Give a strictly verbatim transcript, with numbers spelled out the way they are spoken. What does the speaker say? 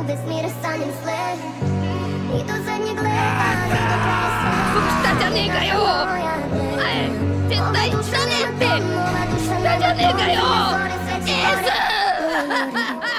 来たじゃねえかよ。お前絶対死なねえって。来たじゃねえかよエース